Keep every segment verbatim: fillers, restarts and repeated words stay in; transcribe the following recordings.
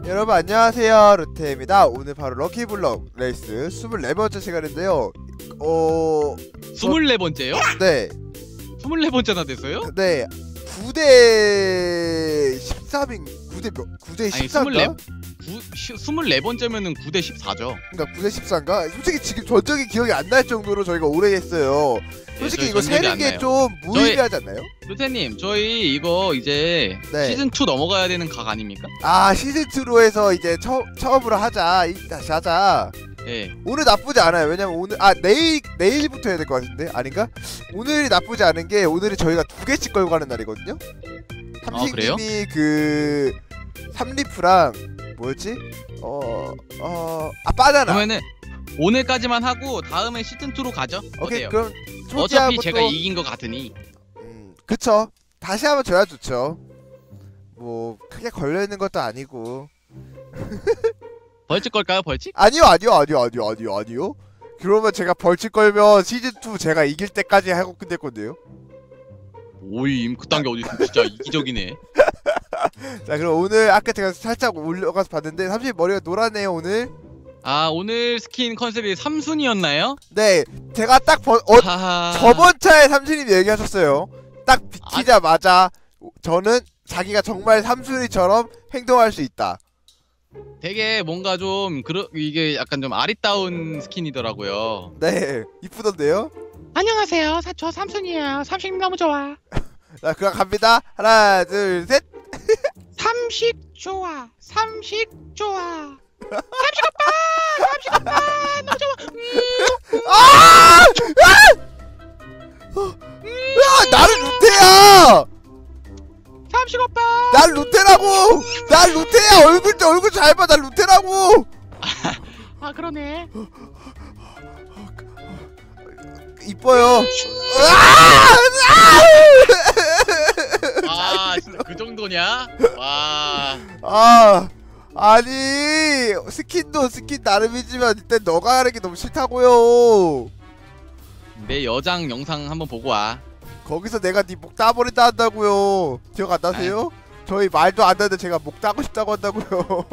여러분 안녕하세요, 루테입니다. 오늘 바로 럭키블럭 레이스 스물네 번째 시간인데요. 어... 스물네 번째요? 네. 스물네 번째나 됐어요? 네. 구 대 십삼인 구 대 몇? 구 대 십사인가? 스물네 번째면은 구 대 십사죠. 그러니까 구 대 십사인가? 솔직히 지금 전적이 기억이 안 날 정도로 저희가 오래 했어요. 솔직히 네, 이거 세는 게 좀 무의미하지 않나요? 루테님, 저희 이거 이제 네. 시즌 투 넘어가야 되는 각 아닙니까? 아, 시즌이로 해서 이제 처, 처음으로 하자. 이, 다시 하자. 예. 오늘 나쁘지 않아요. 왜냐면 오늘 아 내일 내일부터 해야 될 것 같은데 아닌가? 오늘이 나쁘지 않은 게 오늘이 저희가 두 개씩 걸고 가는 날이거든요. 삼식님이 그 삼리프랑 뭐였지? 어 어 아 바나나. 그러면은 오늘까지만 하고 다음에 시즌 투로 가죠. 오케이 어때요? 그럼 어차피 제가 또... 이긴 것 같으니. 음 그쵸. 다시 한번 줘야 좋죠. 뭐 크게 걸려 있는 것도 아니고. 벌칙 걸까요? 벌칙? 아니요 아니요 아니요 아니요 아니요 아니요. 그러면 제가 벌칙 걸면 시즌 투 제가 이길 때까지 하고 끝낼 건데요. 오임 그딴 게 어딨어. 진짜 이기적이네. 자 그럼 오늘 아까 제가 살짝 올라가서 봤는데 삼십 머리가 노랗네요 오늘. 아 오늘 스킨 컨셉이 삼순이었나요? 네 제가 딱 번, 어, 하하... 저번 차에 삼순이 얘기하셨어요. 딱 비키자마자 아... 저는 자기가 정말 삼순이처럼 행동할 수 있다. 되게 뭔가 좀 그러, 이게 약간 좀 아리따운 스킨이더라고요. 네 이쁘던데요? 안녕하세요. 사, 저 삼순이에요. 삼식 너무 좋아. 자 그럼 갑니다. 하나 둘 셋. 삼식 좋아. 삼식 좋아. 삼식 오빠! 삼식 오빠! 너무 좋아. 음. 아! 아! 음. 야 나는 루테야. 삼식 오빠! 난 루테라고! 난 루테야! 얼굴 얼굴 잘 봐! 난 루테라고! 아 그러네. 이뻐요. 아 진짜 그 정도냐? 와. 아 아니 스킨도 스킨 나름이지만 일단 너가 하는 게 너무 싫다고요. 내 여장 영상 한번 보고 와. 거기서 내가 네 목 따버린다 한다고요. 기억 안 나세요? 아이. 저희 말도 안 나는데 제가 목 따고 싶다고 한다고요.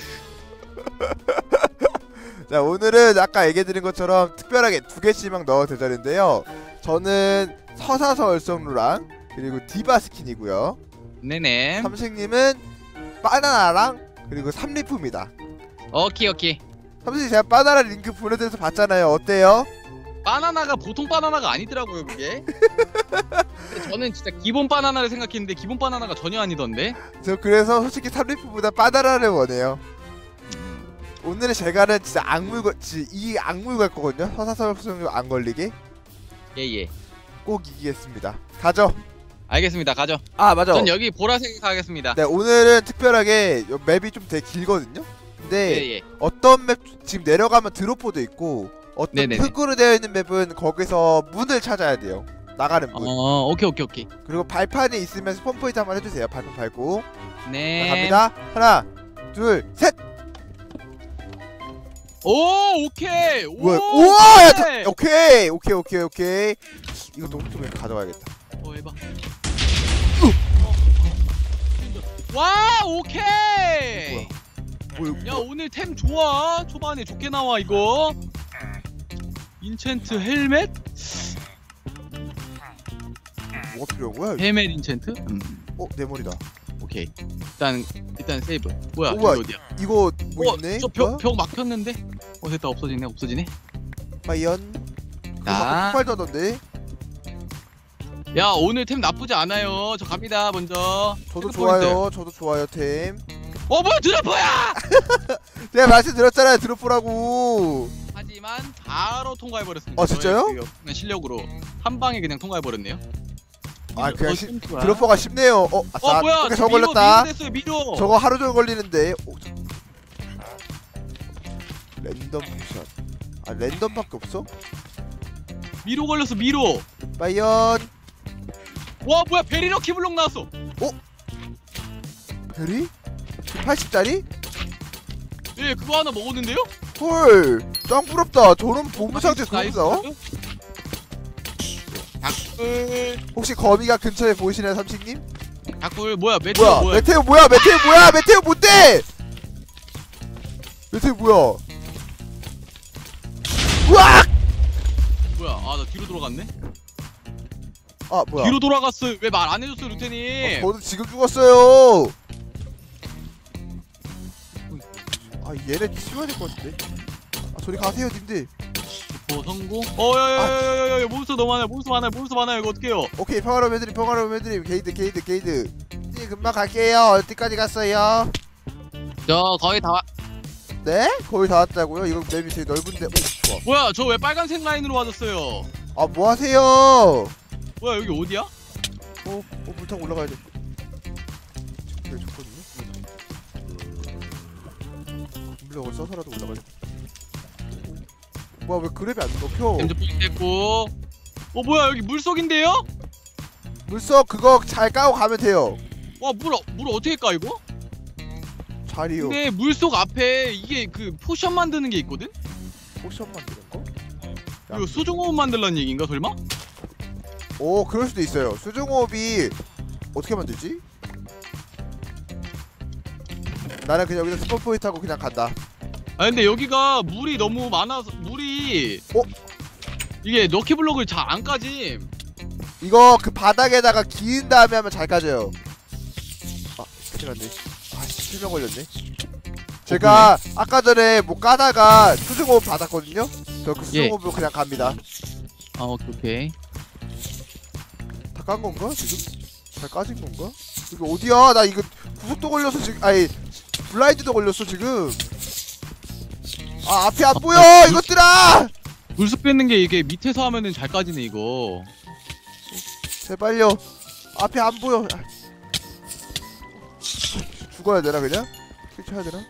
자 오늘은 아까 얘기해드린 것처럼 특별하게 두 개씩만 넣어도 되자는데요. 저는 서사서 얼성루랑 그리고 디바 스킨이고요. 네네. 삼식님은 바나나랑 그리고 삼리프입니다. 오케이 오케이. 삼식 제가 바나나 링크 보내드려서 봤잖아요. 어때요? 바나나가 보통 바나나가 아니더라고요 그게. 저는 진짜 기본 바나나를 생각했는데 기본 바나나가 전혀 아니던데. 저 그래서 솔직히 삼리프보다 바나나를 원해요. 오늘은 제가는 진짜 악물 걸, 이 악물 갈 거거든요. 서사설성류 안 걸리게. 예예. 꼭 이기겠습니다. 가죠. 알겠습니다. 가죠. 아 맞아. 전 여기 보라색 가겠습니다. 네 오늘은 특별하게 맵이 좀 되게 길거든요. 근데 예, 예. 어떤 맵 지금 내려가면 드롭포도 있고 어떤 네네네. 흙으로 되어 있는 맵은 거기서 문을 찾아야 돼요. 나가는 문. 어 오케이 오케이 오케이. 그리고 발판이 있으면 스폰 포인트 한번 해주세요. 발판 밟고. 네. 자, 갑니다. 하나, 둘, 셋. 오 오케이. 뭐야? 우와! 야, 다, 오케이, 오케이, 오케이, 오케이. 이거 너무 좀 가져가야겠다. 어 해봐. 와 오케이. 뭐야? 뭐야? 야 오늘 템 좋아. 초반에 좋게 나와 이거. 인챈트 헬멧? 뭐가 필요한 거야? 헬멧 인챈트? 음. 어, 내 머리다. 오케이. 일단 일단 세이브. 뭐야? 어, 뭐야? 이거 어디야? 이거 뭐 어, 있네? 저벽 벽 막혔는데. 어 됐다 없어지네 없어지네. 과연? 자. 폭발 던데. 야 오늘 템 나쁘지 않아요. 저 갑니다 먼저. 저도 좋아요. 저도 좋아요 템. 어 뭐야 드랍퍼야! 내가 말씀드렸잖아요 드롭포라고. 하지만 바로 통과해버렸습니다. 아 진짜요? 그 실력으로 한 방에 그냥 통과해버렸네요. 아 그냥 시, 어, 드롭퍼가 쉽네요. 어 아싸. 어 뭐야? 저거 걸렸다. 미로 됐어요 미로. 저거 하루 종일 걸리는데. 오, 저... 랜덤 포션. 아 랜덤밖에 없어? 미로 걸렸어 미로. 과연? 와 뭐야 베리럭키 블록 나왔어. 어? 베리? 팔십짜리? 예 그거 하나 먹었는데요? 헐 짱 부럽다. 저런 보물 상자 그거 나와? 닭불. 혹시 거미가 근처에 보이시나요 삼식님? 닭불 뭐야 메테오 뭐야 뭐야? 메테오 뭐야 메테오 뭐야 메테오 뭔데? 여태 뭐야? 으악! 뭐야? 아 나 뒤로 돌아갔네. 아 뭐야? 뒤로 돌아갔어요. 왜 말 안 해줬어요, 루테님? 어, 저도 지금 죽었어요. 아 얘네 치워야 될 것 같은데. 아 저리 가세요, 님들. 어 성공? 어야야야야야 몬스터 너무 많아요. 몬스터 많아요. 몬스터 많아요. 이거 어떡해요? 오케이 평화로운 애드림, 평화로운 애드림. 게이드, 게이드, 게이드. 님 금방 갈게요. 어디까지 갔어요? 저 거의 다 와... 네? 거의 다 왔다고요? 이거 맵이 되게 넓은데. 오 좋아. 뭐야 저 왜 빨간색 라인으로 와줬어요? 아 뭐 하세요? 뭐야 여기 어디야? 어, 어, 물 타고 올라가야 돼. 되게 좋거든요. 물력을 써서라도 올라가야 돼. 어, 뭐야 왜 그랩이 안 먹혀? 댐즈 포인트 했고. 어 뭐야 여기 물속인데요? 물속 그거 잘 까고 가면 돼요. 와물 물 어떻게 까 이거? 자리요. 근데 물속 앞에 이게 그 포션 만드는 게 있거든? 포션 만드는 거? 이거 수중호흡 만들라는 얘기인가 설마? 오 그럴 수도 있어요. 수중호흡이 어떻게 만들지? 나는 그냥 여기서 스폰 포인트 하고 그냥 간다. 아 근데 여기가 물이 너무 많아서 물이 어? 이게 럭키블럭을 잘 안 까지. 이거 그 바닥에다가 기은 다음에 하면 잘 까져요. 아 큰일 났네. 아 실명 걸렸네. 제가 아까 전에 뭐 까다가 수중호흡 받았거든요. 저 그 수중호흡으로 예. 그냥 갑니다. 아 오케이 오케이. 다 깐 건가 지금? 잘 까진 건가? 이거 어디야? 나 이거 구속도 걸려서 지금 아니 블라인드도 걸렸어 지금. 아 앞이 안 보여 아, 이것들아! 물속 뺏는 게 이게 밑에서 하면은 잘 까지네 이거. 제발요. 앞이 안 보여. 아. 죽어야 되나 그냥? 킬쳐야 되나?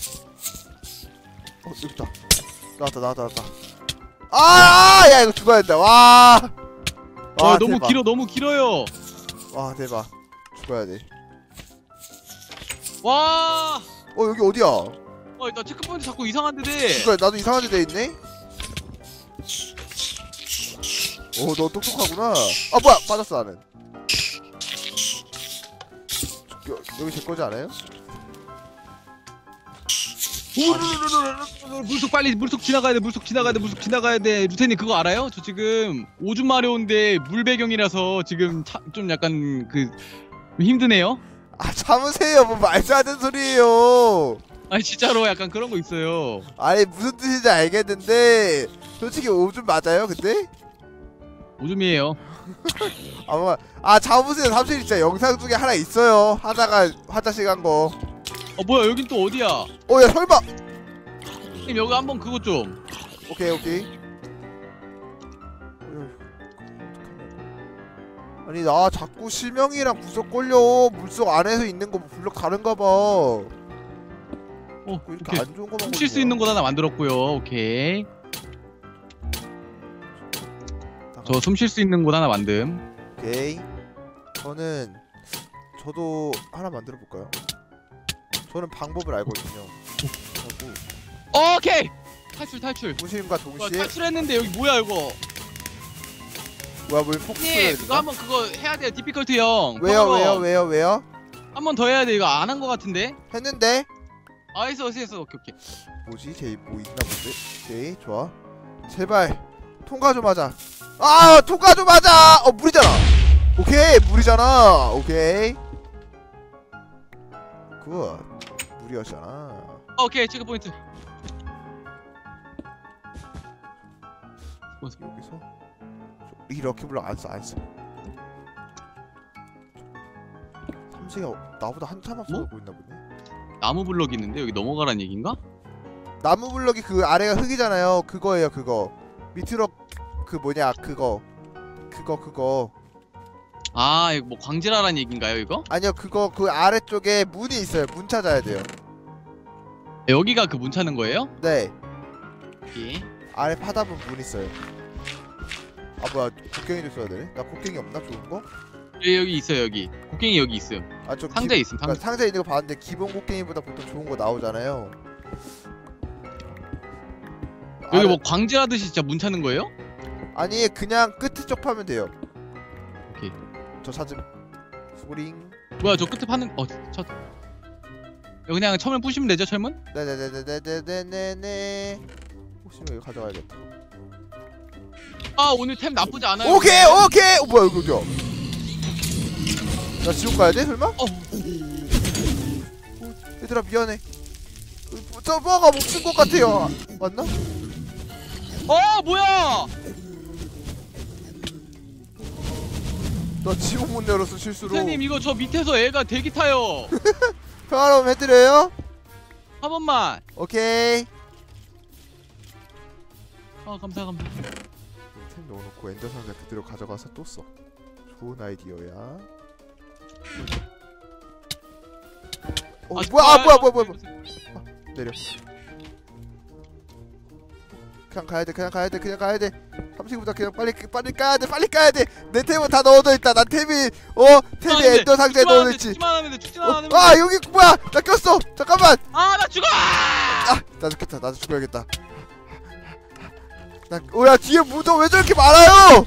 어 여기 있다. 나왔다 나왔다 나왔다. 아! 야 이거 죽어야 된다. 와! 와, 와 너무 대박. 길어 너무 길어요. 와 대박. 죽어야 돼. 와! 어 여기 어디야? 어, 나 체크포인트 자꾸 이상한 데 돼. 그래 나도 이상한 데 돼 있네. 오 너 똑똑하구나. 아 뭐야 빠졌어 나는. 여, 여기 제 거지 않아요? 물속 빨리 물속 지나가야 돼. 물속 지나가야 돼. 물속 지나가야 돼. 루테님 그거 알아요? 저 지금 오줌 마려운데 물 배경이라서 지금 차, 좀 약간 그 힘드네요. 아 참으세요. 뭐 말도 안 되는 소리예요. 아니 진짜로 약간 그런 거 있어요. 아니 무슨 뜻인지 알겠는데 솔직히 오줌 맞아요 근데? 오줌이에요. 아, 뭐, 아 잡으세요. 삼촌 진짜 영상 중에 하나 있어요. 하다가 화장실 간 거. 어 뭐야 여긴 또 어디야? 어 야 설마. 님 여기 한번 그거 좀. 오케이 오케이. 아니 나 자꾸 실명이랑 구석 걸려. 물속 안에서 있는 거 블럭 다른가 봐. 어 이렇게 오케이. 안 좋은 거만 훔칠 수 있는 곳 하나 만들었고요. 오케이. 저 숨 쉴 수 있는 곳 하나 만듦. 오케이. 저는 저도 하나 만들어 볼까요? 저는 방법을 알거든요. 하고 오케이. 탈출 탈출. 부심과 뭐야, 동시에 탈출했는데 여기 뭐야 이거? 뭐야 뭘 폭스 해야 님 그거 한번 그거 해야 돼요. 디피컬트 형. 왜요 왜요 왜요 왜요? 한 번 더 해야 돼. 이거 안 한 거 같은데? 했는데? 아 했어 했어 했어. 오케이 오케이. 뭐지? 쟤 뭐 있나 본데? 오케이 좋아. 제발 통과 좀 하자. 아 통과 좀 하자. 어 물이잖아. 오케이 물이잖아. 오케이 굿 물이었잖아. 오케이 체크 포인트. 여기서 이 럭키블럭 안 써 안 써. 삼시가 나보다 한참 앞서 뭐? 보고 있나 보네. 나무 블럭이 있는데 여기 넘어가란 얘긴가? 나무 블럭이 그 아래가 흙이잖아요. 그거예요 그거. 밑으로 그 뭐냐 그거 그거 그거 아 이거 뭐 광질하란 얘긴가요 이거? 아니요 그거 그 아래쪽에 문이 있어요. 문 찾아야 돼요. 여기가 그 문 찾는 거예요? 네 오케이. 아래 파다분 문 있어요. 아 뭐야 곡괭이도 써야 되네? 나 곡괭이 없나 좋은 거? 여기, 여기 있어요 여기. 곡괭이 여기 있음. 아저 상자에 있음 상자. 그러니까 상자에 있는 거 봤는데 기본 곡괭이보다 보통 좋은 거 나오잖아요. 여기 아래, 뭐 광질하듯이 진짜 문 찾는 거예요? 아니 그냥 끝에 쪽 파면 돼요. 오케이. 저 찾음 소링. 뭐야 저 끝에 파는 어 찾. 그냥 철문 부시면 되죠, 철문? 네네네네네네네. 혹시 이거 가져가야겠다. 아, 오늘 템 나쁘지 않아요. 오케이 오케이. 어, 뭐야 이거 뭐야? 나 지옥 가야 돼 설마? 어. 얘들아 미안해. 저 뭐가 목숨 것 같아요. 맞나? 어, 뭐야? 나 지옥 문 열었어 실수로. 루테님 이거 저 밑에서 애가 대기 타요. 평화로움 해드려요? 한 번만. 오케이. 아, 감사 감사. 템 넣어놓고 엔더 상자 그대로 가져가서 또 써. 좋은 아이디어야. 어, 아, 뭐야? 아, 뭐야, 뭐야, 뭐야, 뭐야. 아, 내려. 그냥 가야 돼, 그냥 가야 돼, 그냥 가야 돼. 삼식보다 그냥 빨리 빨리 까야 돼, 빨리 까야 돼. 내 템은 다 넣어져 있다. 난 템이 어 템이 엔더 상자에 넣어져 있지. 죽지만 하면 돼, 죽지만 어, 하면 아 여기 뭐야? 나 꼈어. 잠깐만. 아, 나 죽어! 아, 나도 꼈다. 나도 죽어야겠다. 나, 오야 뒤에 무덤 왜 저렇게 많아요?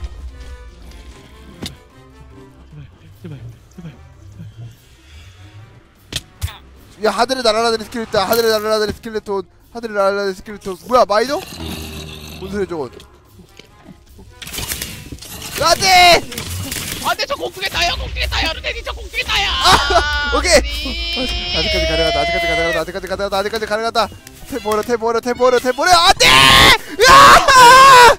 제발, 제발. 야 하늘에 날아다니는 스켈레톤, 하늘에 날아다니는 스켈레톤, 하늘에 날아다니는 스켈레톤. 뭐야 마이너? 뭔 소리야 저건? 안돼! 안돼, 저 공중에 타요, 공중에 타요, 루테님 저 공중에 타요. 아, 오케이. 아직까지 가능하다. 아직까지 가능하다. 아직까지 가능하다. 아직까지 가능하다. 탭 버려, 탭 버려, 탭 버려, 탭 버려. 안돼! 으아!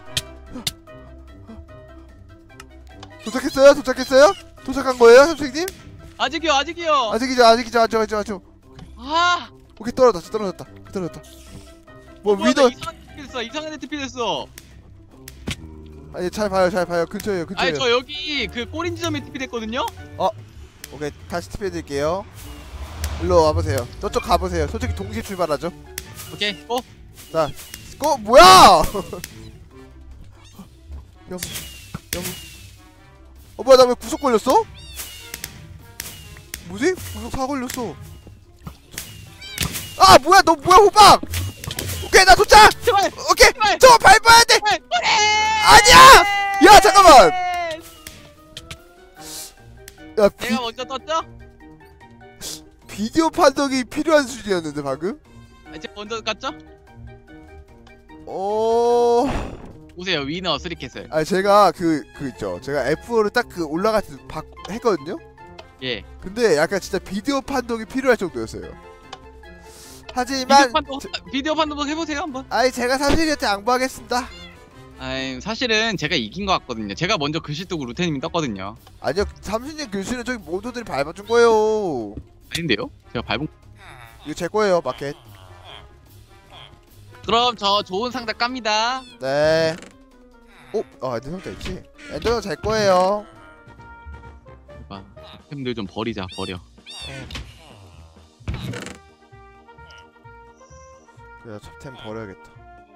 도착했어요? 도착했어요? 도착한 거예요, 선생님? 아직이요, 아직이요. 아직이죠, 아직이죠, 아직, 아직, 아직. 아, 오케이 떨어졌다, 떨어졌다, 떨어졌다. 뭐 뭐, 위도? 이상한 티피 됐어, 이상한 티피 됐어. 아니 잘 봐요, 잘 봐요. 근처에요, 근처에요. 아니 저 여기 그 꼬린 지점에 티피 됐거든요. 오케이 다시 투표해드릴게요. 일로 와보세요. 저쪽 가보세요. 솔직히 동시에 출발하죠. 오케이, 고. 자, 고 뭐야? 영, 영. 어 뭐야 나 왜 구속 걸렸어? 뭐지? 구속 사 걸렸어. 아 뭐야 너 뭐야 호박? 오케이 나 도착. 제발. 오케이 제발. 저 밟아야 돼. 제발. 꼬리. 아니야. 야 잠깐만. 야 비, 내가 먼저 떴죠? 비디오 판독이 필요한 수준이었는데 방금? 아, 제가 먼저 갔죠? 어. 오세요, 위너 쓰리캣을. 아 제가 그 그 있죠. 제가 에프오를 딱 그 올라갈 때 바, 했거든요. 예. 근데 약간 진짜 비디오 판독이 필요할 정도였어요. 비디오 하지만 판독 저, 비디오 판독 해보세요 한번. 아이 제가 삼식이한테 양보하겠습니다. 아이, 사실은 제가 이긴 것 같거든요. 제가 먼저 글씨 뜨고 루테님이 떴거든요. 아니요 삼식님 글씨는 저기 모두들이 밟아준 거예요. 아닌데요? 제가 밟은. 이거 제 거예요 마켓. 그럼 저 좋은 상자 깝니다. 네. 어? 아 엔더 상자 있지? 엔더 제 거예요. 봐, 템들 좀 버리자, 버려. 내가 첩템 버려야겠다.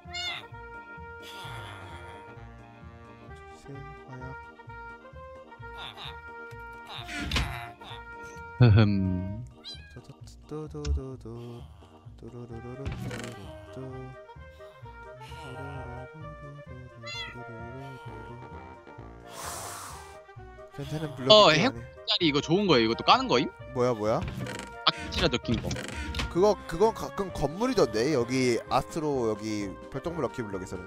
세 화약. 흐흠. 두두두두두 두루루루루루루루. 괜찮은 블럭. 어, 행- 짜리 이거 좋은 거예요. 이것도 까는 거임? 뭐야 뭐야? 악취라 적힌 거. 그거 그건 가끔 건물이던데 여기 아스트로 여기 별똥별 럭키 블럭에서는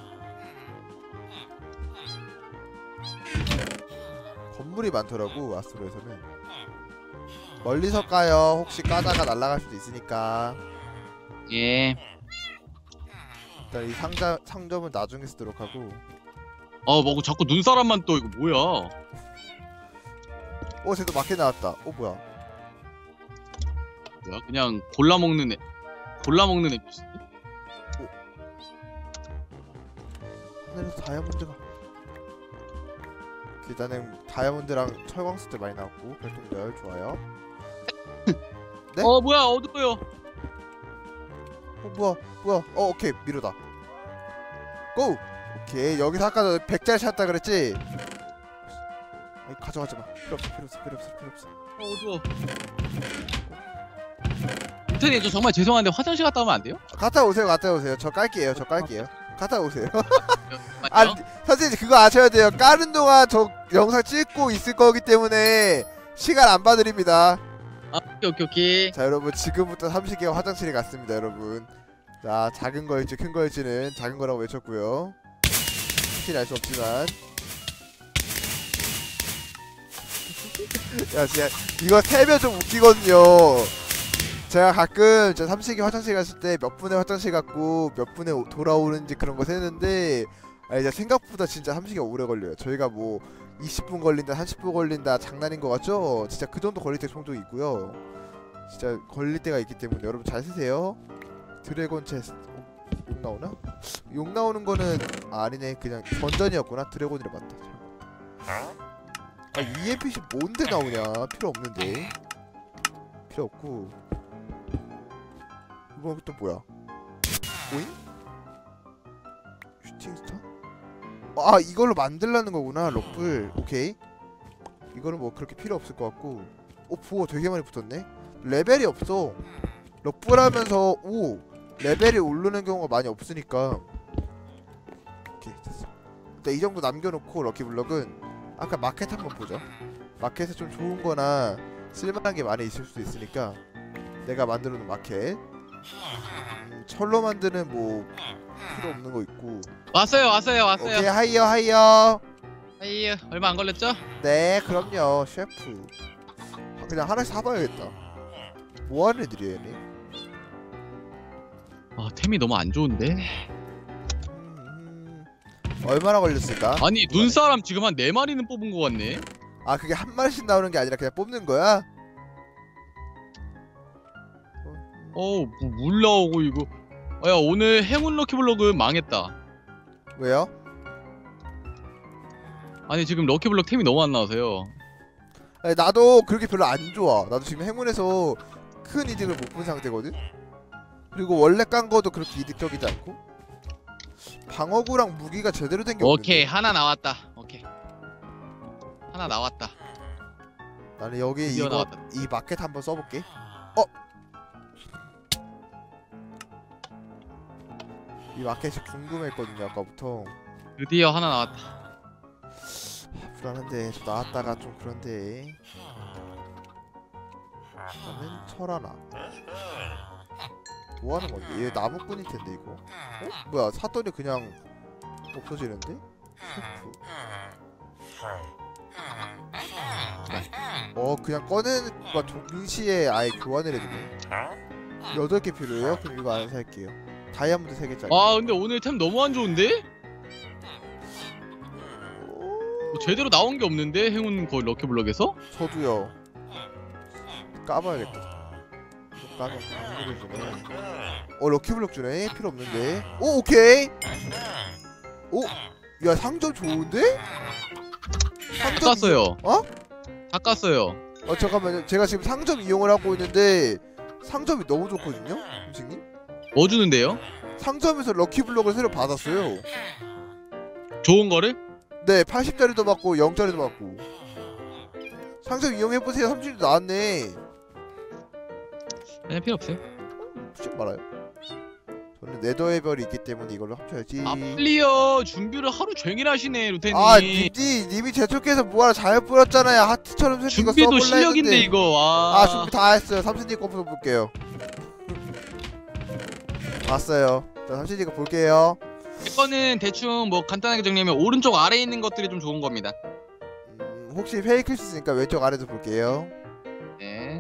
건물이 많더라고. 아스트로에서는 멀리서 까요. 혹시 까다가 날아갈 수도 있으니까. 예. 일단 이 상자 상점은 나중에 쓰도록 하고. 어, 뭐 자꾸 눈사람만 떠. 이거 뭐야? 어 쟤도 마켓 나왔다. 어 뭐야? 뭐야? 그냥 골라 먹는 애. 골라 먹는 애. 하늘에서 다이아몬드가. 일단은 다이아몬드랑 철광석들 많이 나왔고 별똥별 좋아요. 네? 어, 뭐야? 어두워요. 어 뭐야 뭐야? 어 오케이 미로다. 고! 오케이 여기서 아까 너 백짜리 찾았다 그랬지? 아이 가져가지마. 필요 없어 필요 없어 필요 없어 필요 없어. 어, 어두워. 루테님, 저 정말 죄송한데 화장실 갔다 오면 안 돼요? 갔다 오세요 갔다 오세요. 저 깔게요 저 깔게요. 갔다 오세요. 아 맞죠? 선생님 그거 아셔야 돼요. 까는 동안 저 영상 찍고 있을 거기 때문에 시간 안 봐드립니다. 아, 오케이 오케이 오케이. 자 여러분 지금부터 삼식이가 화장실에 갔습니다 여러분. 자 작은 거일지 큰 거일지는 작은 거라고 외쳤고요. 확실히 알 수 없지만 야 진짜 이거 세면 좀 웃기거든요. 제가 가끔 저 삼식이 화장실 갔을 때 몇 분에 화장실 갔고 몇 분에 오- 돌아오는지 그런 거 세는데 아 이제 생각보다 진짜 삼식이 오래 걸려요. 저희가 뭐 이십 분 걸린다 삼십 분 걸린다 장난인 거 같죠? 진짜 그 정도 걸릴 때 종종 있고요. 진짜 걸릴 때가 있기 때문에 여러분 잘 쓰세요. 드래곤 체스 어, 욕 나오나? 욕 나오는 거는 아, 아니네 그냥 던전이었구나. 드래곤이라 맞다. 아 이엠피씨 뭔데 나오냐. 필요 없는데. 필요 없고 이건 또 뭐야? 오잉? 슈팅스타? 아 이걸로 만들라는 거구나. 럭블. 오케이. 이거는 뭐 그렇게 필요 없을 것 같고. 오 부어 되게 많이 붙었네. 레벨이 없어. 럭블 하면서 오 레벨이 오르는 경우가 많이 없으니까. 오케이 됐어. 일단 이 정도 남겨놓고 럭키블럭은 아까 마켓 한번 보죠. 마켓에 좀 좋은 거나 쓸만한 게 많이 있을 수도 있으니까 내가 만들어 놓은 마켓. 음, 철로 만드는 뭐 필요 없는 거 있고. 왔어요 왔어요 왔어요. 오케이 하이어 하이어. 아이 얼마 안 걸렸죠? 네 그럼요 셰프. 그냥 하나씩 사봐야겠다. 뭐하는 애들이야 얘네. 아 템이 너무 안 좋은데. 음, 얼마나 걸렸을까? 아니 눈사람 지금 한 네 마리는 뽑은 거 같네. 아 그게 한 마리씩 나오는 게 아니라 그냥 뽑는 거야? 어우 뭐, 물 나오고 이거. 아, 야 오늘 행운 럭키블럭은 망했다. 왜요? 아니 지금 럭키블럭 템이 너무 안 나와서요. 아니, 나도 그렇게 별로 안 좋아. 나도 지금 행운에서 큰 이득을 못 본 상태거든? 그리고 원래 깐 거도 그렇게 이득적이지 않고 방어구랑 무기가 제대로 된 게 없는데. 오케이 하나 나왔다. 오케이 하나 나왔다. 나는 여기 드디어 이거 나왔다. 이 마켓 한번 써볼게. 어? 이 마켓이 궁금했거든요 아까부터. 드디어 하나 나왔다. 아, 불안한데 좀 나왔다가 좀 그런데. 나는 철 하나. 뭐하는 건데? 얘 나무꾼일 텐데 이거. 어? 뭐야 샀더니 그냥 없어지는데? 셰프. 어 그냥 꺼내는 거 동시에 아예 교환을 해주네. 여덟 개 필요해요? 그럼 이거 안 살게요. 다이아몬드 세 개짜리. 아 근데 오늘 템 너무 안 좋은데? 뭐 제대로 나온 게 없는데 행운 거의 럭키블럭에서? 저도요. 까봐야겠다. 이거 까면 방구를 주네. 어 럭키블럭 주네. 필요 없는데. 오 오케이. 오. 야 상점 좋은데? 다 상점 깠어요. 어? 다 깠어요. 어 잠깐만요. 제가 지금 상점 이용을 하고 있는데 상점이 너무 좋거든요, 선생님. 뭐 주는데요? 상점에서 럭키블럭을 새로 받았어요. 좋은 거를? 네, 팔십짜리도 받고 영짜리도 받고. 상점 이용해보세요. 삼십도 나왔네. 그냥 필요 없어요. 쉽지 말아요. 저는 네더의 별이 있기 때문에 이걸로 합쳐야지. 아 플리어 준비를 하루 종일 하시네 루테님. 아, 님이 님이 재촉해서 뭐하러 잘 뿌렸잖아요. 하트처럼 생긴 거 준비도 써볼라 실력인데 했는데. 이거. 와. 아, 준비 다 했어요. 삼촌님 거 볼게요. 왔어요. 자, 삼촌님 거 볼게요. 이거는 대충 뭐 간단하게 정리하면 오른쪽 아래에 있는 것들이 좀 좋은 겁니다. 음, 혹시 페이크일 수 있으니까 왼쪽 아래도 볼게요. 네.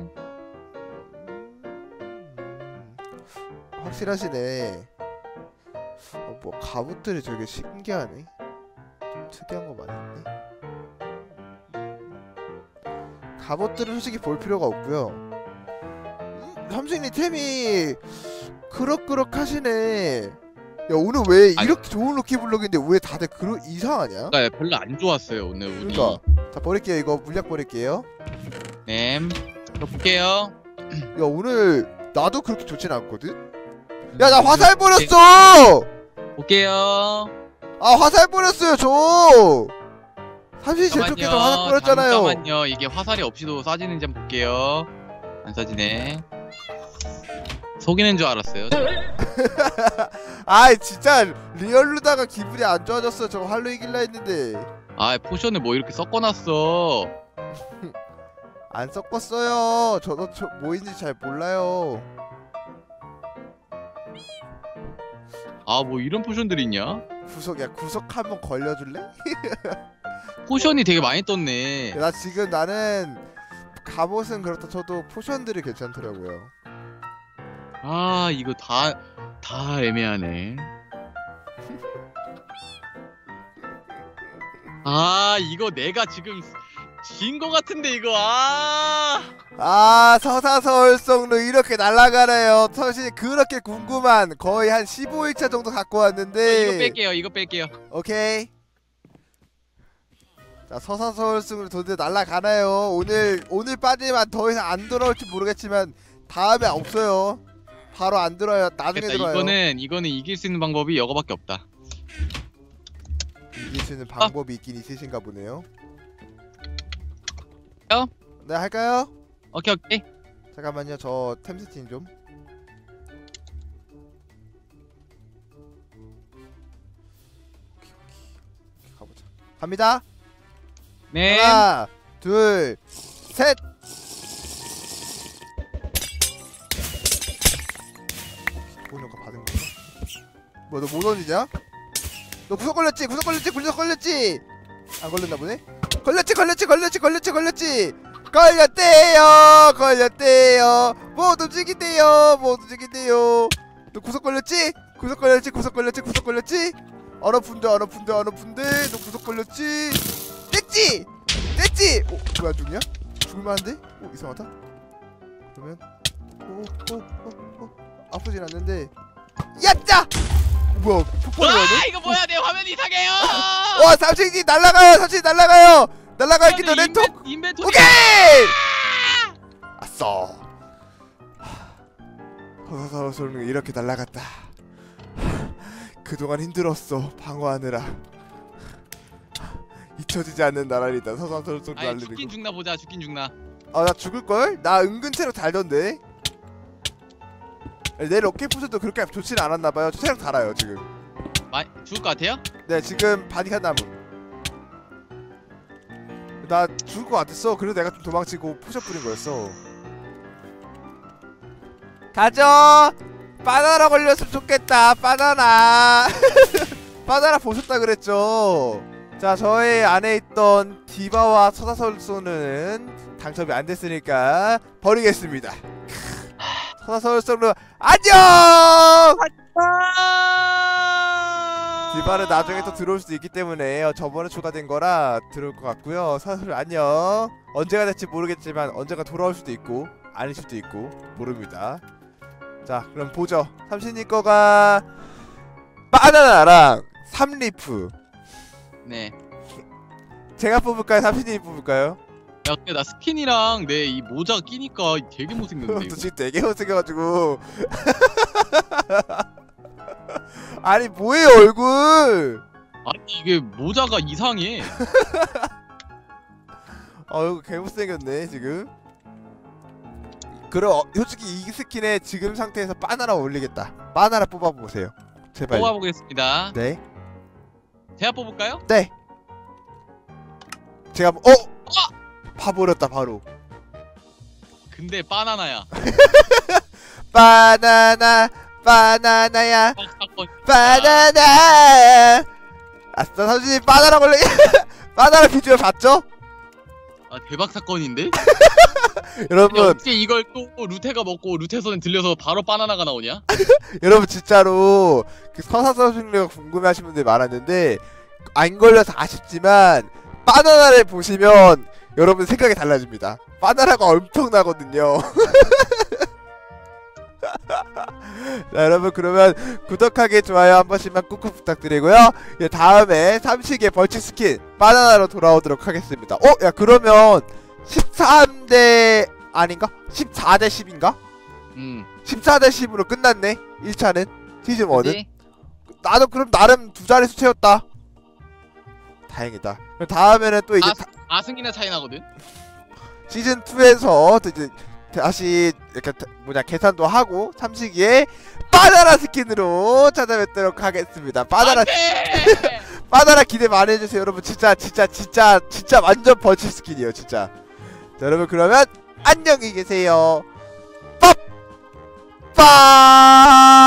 음, 확실하시네. 어, 뭐 갑옷들이 되게 신기하네. 좀 특이한 거 많이 있네. 갑옷들은 솔직히 볼 필요가 없고요. 음, 삼식님 템이 그럭그럭 하시네. 야 오늘 왜 아니. 이렇게 좋은 럭키블럭인데 왜 다들 그러 이상하냐? 그러니까 별로 안 좋았어요 오늘 운이. 그러니까 다 버릴게요. 이거 물약 버릴게요. 네. 저 볼게요. 야 오늘 나도 그렇게 좋진 않거든? 야 나 화살 버렸어! 볼게요. 아 화살 버렸어요 저! 삼십 제초께서 잠깐만요. 화살 버렸잖아요. 잠깐만요. 이게 화살이 없이도 쏴지는지 한번 볼게요. 안 쏴지네. 속이는 줄 알았어요. 아이 진짜 리얼루다가 기분이 안 좋아졌어. 저 활로 이길라 했는데. 아 포션을 뭐 이렇게 섞어놨어. 안 섞었어요. 저도 저 뭐인지 잘 몰라요. 아 뭐 이런 포션들이 있냐? 구석 야 구석 한번 걸려줄래? 포션이 되게 많이 떴네. 나 지금 나는 갑옷은 그렇다 쳐도 포션들이 괜찮더라고요. 아 이거 다 다 애매하네. 아 이거 내가 지금 진 거 같은데 이거. 아 아 서사서울송로 이렇게 날아가네요. 사실 그렇게 궁금한 거의 한 십오 일차 정도 갖고 왔는데 이거 뺄게요. 이거 뺄게요. 오케이. 자 서사서울송으로 도대체 날아가나요? 오늘 오늘 빠지면 더 이상 안 돌아올지 모르겠지만 다음에 없어요. 바로 안 들어요. 나중에 됐다. 들어요. 이거는 이거는 이길 수 있는 방법이 이거밖에 없다. 이길 수 있는 방법이 아. 있긴 있으신가 보네요. 어? 네 할까요? 오케이 오케이. 잠깐만요. 저 템 세팅 좀. 오케이, 오케이. 가보자. 갑니다. 네. 하나, 둘, 셋. 보너가 받은 거야? 뭐 너 못 던지냐? 너 구석 걸렸지? 구석 걸렸지? 구석 걸렸지? 안 걸렸나 보네? 걸렸지 걸렸지 걸렸지 걸렸지 걸렸지 걸렸대요 걸렸대요 못 움직인대요 못 움직인대요. 너 구석 걸렸지? 구석 걸렸지? 구석 걸렸지? 구석 걸렸지? 얼어푼데 얼어푼데 얼어푼데 너 구석 걸렸지? 됐지? 됐지? 어? 왜 안 죽냐? 죽을만한데? 어? 이상하다? 그러면 오 오 오 오 아프진 않는데 야짜! 뭐야 폭발이 와 나네? 이거 뭐야 내 화면 이상해요. 와 삼식이 날라가요. 삼식이 날라가요. 날라가기 전에 톡. 인벤토리. 오케이. 아싸. 서서서는 이렇게 날라갔다. 그동안 힘들었어 방어하느라. 잊혀지지 않는 나라이다. 서서서서 아니 날리는 죽긴 거. 죽나 보자. 죽긴 죽나. 아 나 죽을걸? 나 은근 체력 달던데. 내 럭키 포션도 그렇게 좋지는 않았나봐요. 저 체력 달아요 지금. 마 죽을 것 같아요? 네 지금 바디칸 나무. 나 죽을 것 같았어. 그래서 내가 좀 도망치고 포션 뿌린 거였어. 가져. 바나나 걸렸으면 좋겠다. 바나나. 바나나 보셨다 그랬죠. 자 저희 안에 있던 디바와 서사설소는 당첨이 안 됐으니까 버리겠습니다. 서사설소는 안녕. 디바는 나중에 또 들어올 수도 있기 때문에 저번에 추가된 거라 들어올 것 같고요. 서사설 안녕. 언제가 될지 모르겠지만 언젠가 돌아올 수도 있고 아닐 수도 있고 모릅니다. 자 그럼 보죠. 삼신이 거가 바나나랑 삼리프. 네. 제가 뽑을까요? 삼신이 뽑을까요? 야 근데 나 스킨이랑 내 이 모자가 끼니까 되게 못생겼는데 너 이거. 지금 되게 못생겨가지고. 아니 뭐해 얼굴. 아니 이게 모자가 이상해. 어이구 개못생겼네 지금. 그럼 어, 솔직히 이 스킨에 지금 상태에서 바나나 올리겠다. 바나나 뽑아보세요 제발. 뽑아보겠습니다. 네. 제가 뽑을까요? 네. 제가 어? 파버렸다 바로. 근데 바나나야. 바나나 바나나야 어, 사건. 바나나. 아싸 삼촌이 바나나 걸려. 바나나 비주얼 봤죠? 아 대박 사건인데? 여러분 어떻게 이걸 또 루테가 먹고 루테선에 들려서 바로 바나나가 나오냐? 여러분 진짜로 그 서사서술력 궁금해하시는 분들이 많았는데 안 걸려서 아쉽지만 바나나를 보시면 여러분 생각이 달라집니다. 바나나가 엄청나거든요. 자 여러분 그러면 구독하기 좋아요 한 번씩만 꾹꾹 부탁드리고요. 예, 다음에 삼식의 벌칙 스킨 바나나로 돌아오도록 하겠습니다. 어? 야 그러면 십삼 대 아닌가? 십사 대 십인가? 음. 십사 대 십으로 끝났네 일 차는 시즌 일은. 그치? 나도 그럼 나름 두 자릿수 채웠다. 다행이다. 그럼 다음에는 또 이제 아, 아승이나 차이 나거든? 시즌 이에서 또 이제 다시 이렇게 뭐냐 계산도 하고 삼식이의 바나나 스킨으로 찾아뵙도록 하겠습니다. 바나나 바나나 기대 많이 해주세요 여러분. 진짜 진짜 진짜 진짜 완전 벌칙 스킨이에요 진짜. 자, 여러분 그러면 안녕히 계세요. 빠빠.